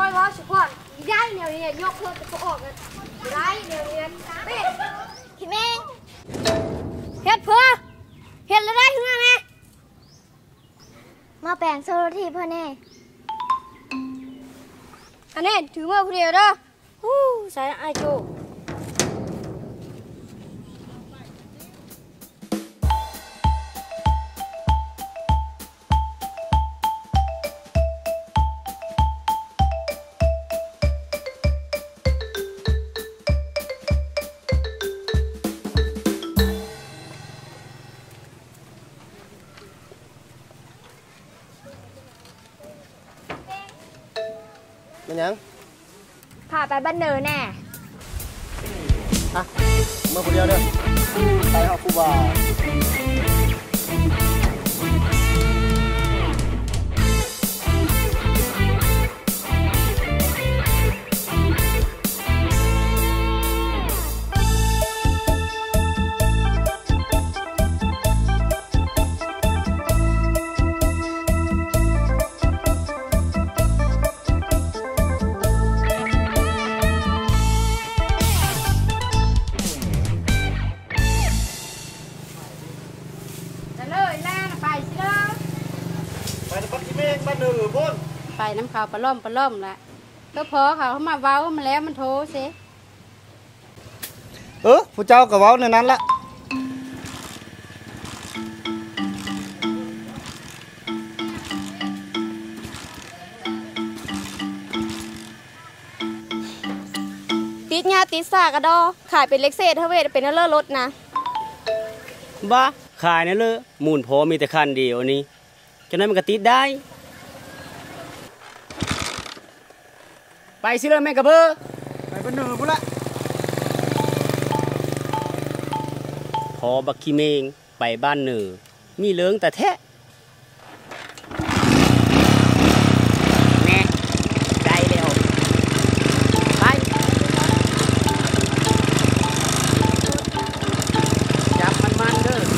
อยว่าสุขอนได้เดี๋ยวนี้ยกเพิ่มจะออกกันได้เดี๋ยวนี้เป็ดพี่แมงเฮ็ดเพื่อเฮ็ดแล้วได้ถึงไงมาแปลงโซโลทีพ่อแน่อันนี้ถือมาผู้เดียวเด้อใส่ไอโจมันยังพาไปบ้านเนินแน่ฮะเมื่อคนเดียวเด้อไปหาครูบาไปน้ำขาวปลาล่อมละก็พอเขามาเว้ามาแล้วมันโทเสผู้เจ้ากับเว้าในนั้นละติดงาติดสากระดอขายเป็นเล็กเศษเทเวทเป็นเลื่อรถนะบ้าขายนั่นเลยมูลพอมีแต่คันเดียวนี้ฉะนั้นมันก็ติดได้ไปสิเลยแม่กระเบ้อไปเป็นหนึ่งพุ่นละพอบักขี้เมงไปบ้านเหนือมีเลื้งแต่แท้แน่ได้แล้วไปจับมันเด้อ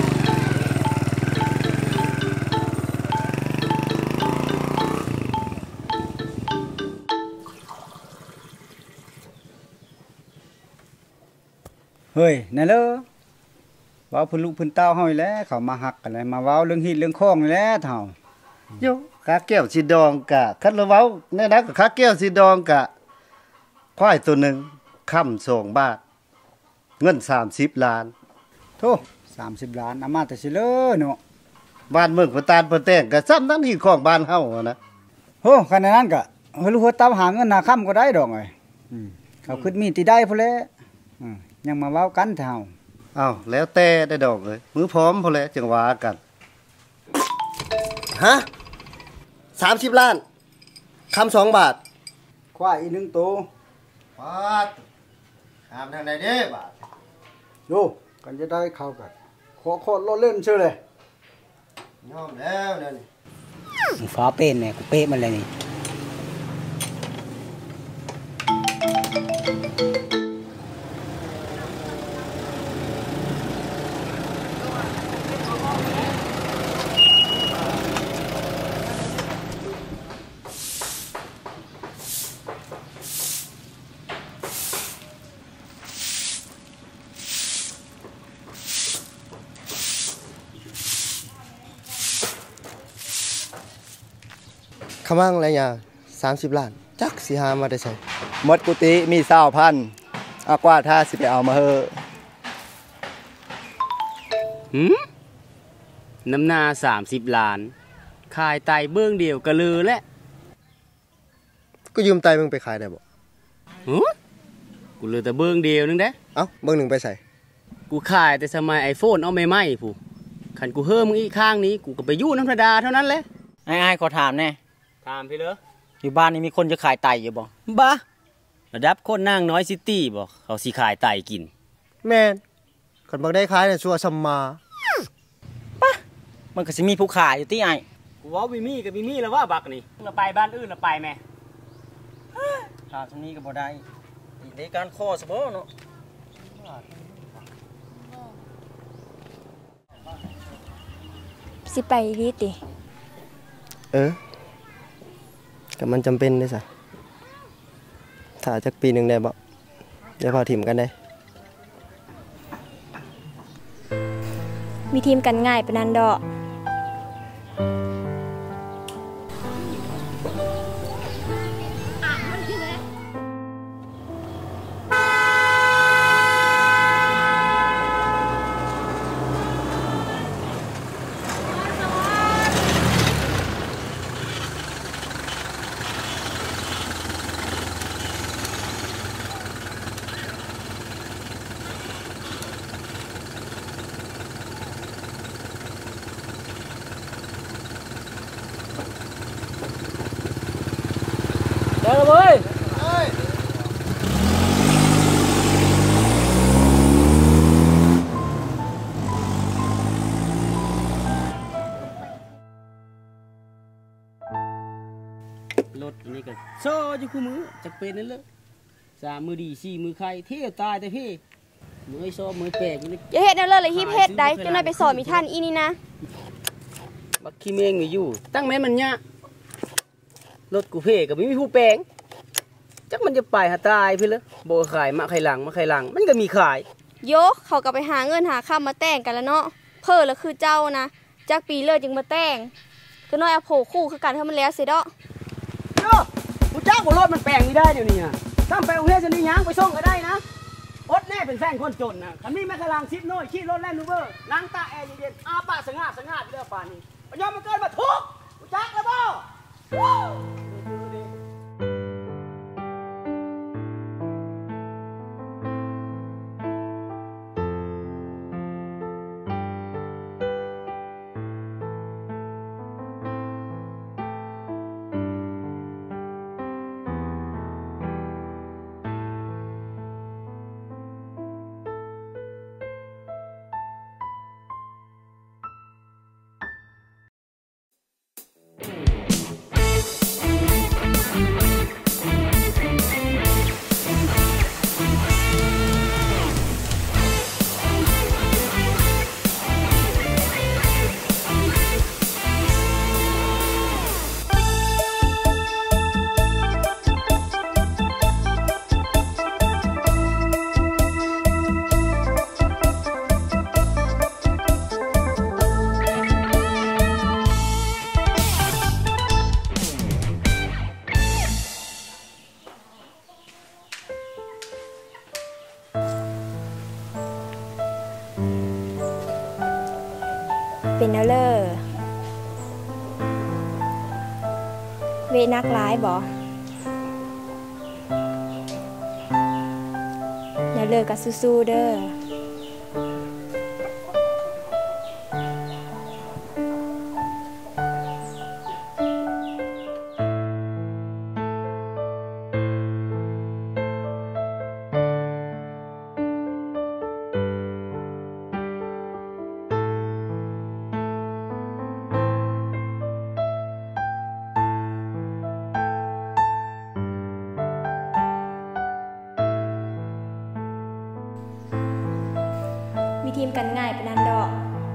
เฮ้ยนั่นเลยว้าวพื้นลูกพื้นเต้าห้อยแล้วเขามาหักกันเลยมาว้าวเรื่องหินเรื่องข้องแล้วเท่าโยขาแก้วสีดองกะคัดละเว้าแน่นักขาแก้วสีดองกะควายตัวหนึ่งค่ำ2 บาทเงิน30 ล้านโธ่30 ล้านอามาแต่สิเลยเนาะบ้านเมืองปตานปแต่งกะซ้ำนั้นที่ของบ้านเฮานะโอ้ขนาดนั้นกะเฮาลูกหัวเต้าหาเงินหาค่ำก็ได้ดอกไงเขาขึ้นมีตีได้พุ่นแหละยังมาเว้ากันเท่าอ้าวแล้วแต่ได้ดอกเลยมือพร้อมพอแล้วจังว่ากันฮะ30 ล้านคำ2 บาทควายอีก1 ตัวบาทถามทางใดเด้บาทโยกันจะได้เข้ากันขอโคตรล้อเล่นเชื่อเลยยอมแล้วนี่ฟ้าเป็นเนี่ยกูเป๊ะมันเลยนี่ขมั่งอะไรอย่าง30 ล้านจักสิหามาได้ใส่หมดกุฏิมี20,000อากว่าถ้าสิไปเอามาเฮอน้ำนา30 ล้านขายไตเบื้องเดียวก็ลือแล้วก็ยืมไตมึงไปขายได้บ่กูเหลือแต่เบื้องเดียวนึงเด้เอ้าเบื้องหนึ่งไปใส่กูขายแต่สมัย iPhone เอาใหม่ๆผู้คันกูเฮิ่มมึงอีกข้างนี้กูก็ไปยู่น้ำธรรมดาเท่านั้นแหละไอ้ขอถามแน่ถามพี่เหรออยู่บ้านนี้มีคนจะขายไตอยู่บ่บ้าระดับคนนั่งน้อยซิตี้บ่เขาสิขายไตกินแม่นคันบ่ได้ขายเนี่ยชัวซัมมาป่ะมันก็สิมีผู้ขายอยู่ที่ไอ้กูว่ามีแล้วว่าบักนี่เราไปบ้านอื่นเราไปแม่ถามตรงนี้ก็บ่ได้ในการข้อสบ่เนาะสิไปดีติแต่มันจำเป็นได้สิาจักปีหนึงได้บ่อย่าพาถิ่มกันได้มีทีมกันง่ายปานนั้นดอกเด้อเว้ยรถอันนี้ก็โซ่อยู่คู่มือจักเป็นนั่นเลย3มือดี4มือใครเที่ยวตายแต่พี่มือไอ้โซ่มือแปลกนี่อย่าเฮ็ดแนวเลยฮิปเฮ็ดได้จนได้ไปสอนมีท่านอีนี่นะบักขี้เมงมีอยู่ตั้งแม่มันเนี่ยรถกูเพ่ก็ไม่มีผู้แปลงจักมันจะไปหาตายพี่เลยโบขายมาไข่หลังมันก็มีขายโยกเขาก็ไปหาเงินหาค่ามาแต่งกันแล้วเนาะเพ้อแล้วคือเจ้านะจากปีเลยจึงมาแต่งก็น้อยเอาโผคู่คือกันให้มันแล้วสิเด้อโย่กูจ้างกูรถมันแปลงนี่ได้เดี๋ยวนี้อ่ะถ้าไปโรงเรียนจะนี่ยังไปส่งก็ได้นะอดแน่เป็นแฟนคนจนนะคันนี้แม่กำลังชิดน้อยขี่รถแล่นลูเบอร์ล้างตาแอร์เย็นๆอาปากสง่าเรื่องป่านนี้ปัญญามันเกินมาทุกกูจ้างแล้วบ่เป็นแล้วเลยเวนักร้ายบ่แล้วเลิกกับสู้ๆเด้อมีทีมกันง่ายปานนั้นดอก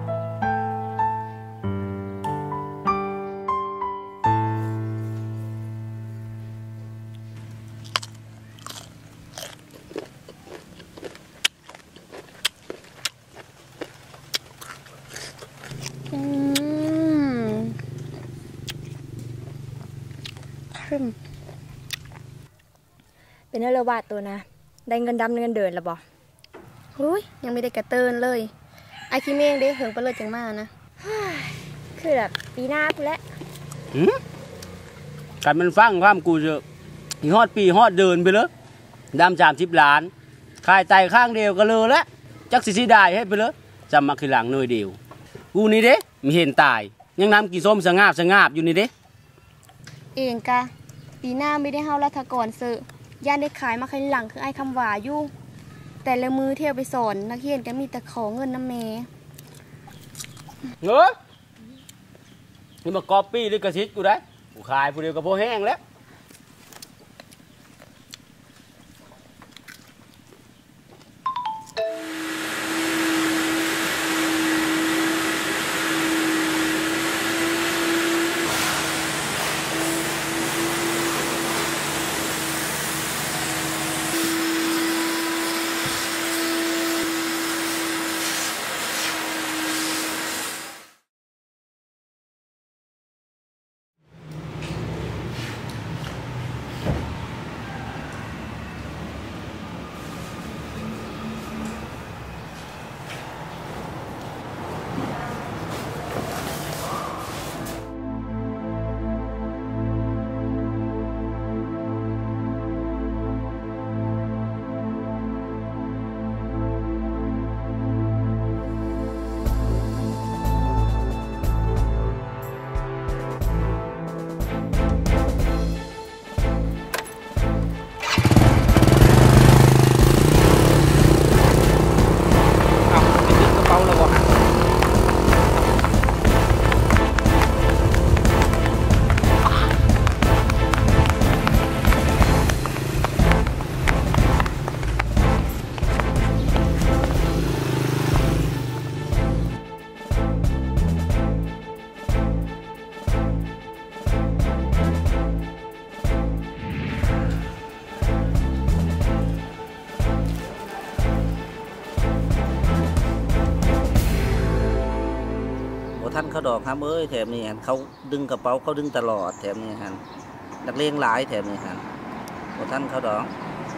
เป็นเรื่องวาดตัวนะได้เงินดำเงินเดินแล้วบ่หุ้ยยังไม่ได้กระเตินเลยไอ้ขี้เมงได้เหิงไปเลยจังมานะคือแบบปีหน้าพูดแล้วกันมันฟังความกูเจอฮอดปีฮอดเดินไปเลยดำ30 ล้านขายไตข้างเดียวก็เลยแล้วจักสิได้ให้ไปเลยจำมาคือหลังหน่วยเดียวกูนี่เด้มีเห็นตายยังน้ำกี่ส้มสงาบอยู่นี่เด้เองกะปีหน้าไม่ได้เฮารัฐกรเสือย่านได้ขายมาคันหลังคือไอ้คำหวาอยู่แต่ละมือเที่ยวไปสอนนักเรียนก็มีแต่ขอเงินน้ำเมเงอะนี่มากอปปี้ลิขสิทธิ์กูได้กูขายผู้เดียวกับพวกแห้งแล้วเขาดอกครับเอ้ยแถมนี้ฮันเขาดึงกระเป๋าเขาดึงตลอดแถมนี้ฮันนักเลงหลายแถมนี้ฮันบ่ทันเขาดอก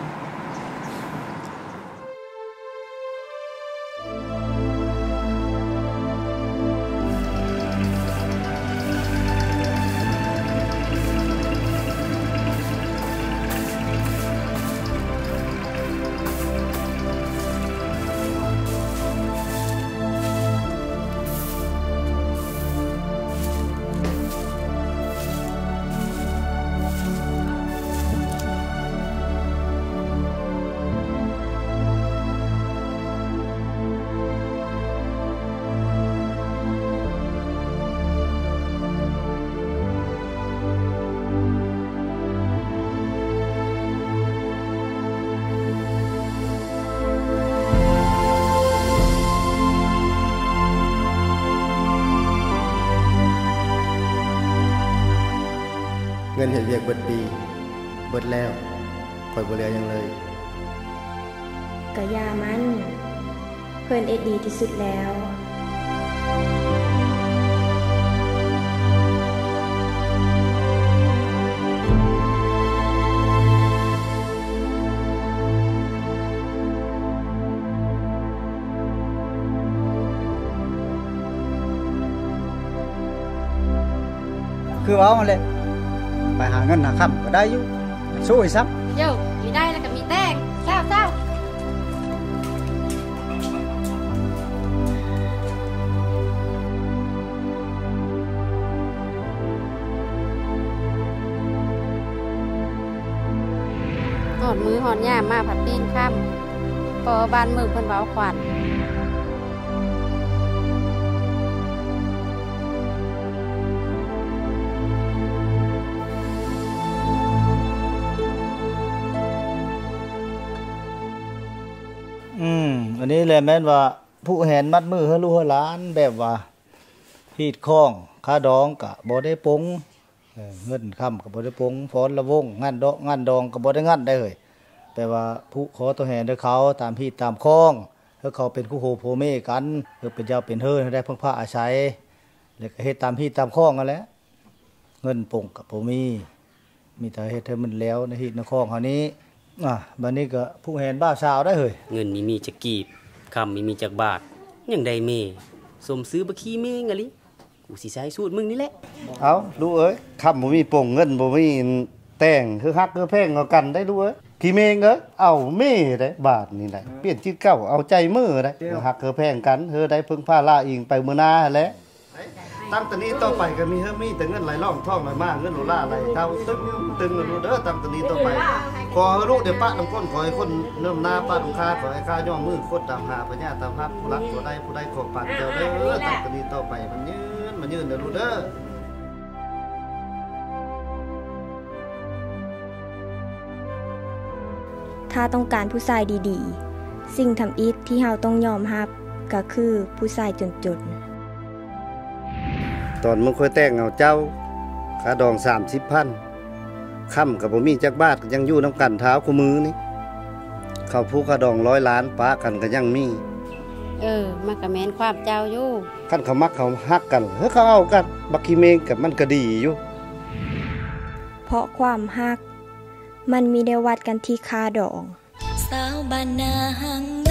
เงินเห็นเรียกเบิดปีเบิดแล้วคอยบ่เหลือหยังเลยกะยามันเพิ่นเอ็ดดีที่สุดแล้วคือเอาเลยไปหาเงินหาค่ำก็ได้อยู่สู้อีกซ้โย่มีได้แล้วก็มีแต้งเศร้าหอดมือหอดย่ามมาผัดปีนค่ำพอบ้านเมืองเพิ่นเว้าขวัญอันนี้แหละแม่นว่าผู้แหนมัดมือเฮาลูกเฮาหลานแบบว่าฮีดข้องค่าดองก็บ่ได้ปงเงินค่ำก็บ่ได้ปงฟ้อนละวงงานดองก็บ่ได้งานได้เฮ้ยแปลว่าผู้ขอตัวแหนด้วยเขาตามฮีดตามข้องเฮาเขาเป็นคู่โหโพเมกันเฮาเป็นเจ้าเป็นเฮือได้เพิ่งพาอาศัยแล้วก็เฮ็ดตามฮีดตามข้องนั่นแหละเงินปงก็บ่มีแต่เฮ็ดให้มันแล้วในฮีดในข้องเฮานี้บัดนี้ก็ผู้แหนบ้าสาวได้เฮ้ยเงินมีจักกีบคำมีจักบาทยังได้เมสมซื้อบักขี้เมงอะลิกูสิใช้สูตรมึงนี่แหละเอาลูกเอ้ยคำบ่มีโป่งเงินบ่มีแต่งคือฮักคือแพงเอากันได้ลูกเอ้ยขี้เมงเอ้ยเอาเม่ได้บาทนี่ได้เปลี่ยนจิตเก่าเอาใจมือได้ฮักคือแพงกันเฮอได้พึ่งพาลาอิงไปมื้อหน้าแหละตั้งแต่นี้ต่อไปก็มีแต่เงินไหลล่องท่องไหลมาเงินโลล่าไหลเท่าตึงลูกเด้อตั้งแต่นี้ต่อไปขอลูกเดี๋ยวป้าน้ำก้นขอให้คนเริ่มหน้าป้าน้ำคาขอให้ข้าย่อมือโคตรตามหาปัญญาตามฮักผู้รักผู้ใดขอปากเจ้าเด้อตั้งแต่นี้ต่อไปมันยืนเด้อลูกเด้อถ้าต้องการผู้ชายดีๆสิ่งทำอิฐที่เราต้องยอมรับก็คือผู้ชายจนตอนมึงค่อยแต่งเอาเจ้าค่าดอง 30,000 ค่ำกับบ่มีจักบาทยังอยู่น้ำกันเท้าคู่มือนี่เขาผู้ค่าดอง100 ล้านป้ากันก็ยังมีมันก็แม่นความเจ้าอยู่คันเขามักเขาฮักกันเขาเอากันบักขี้เมงกับมันก็ดีอยู่เพราะความฮักมันมีได้วัดกันที่ค่าดองสาวบ้านนาหัง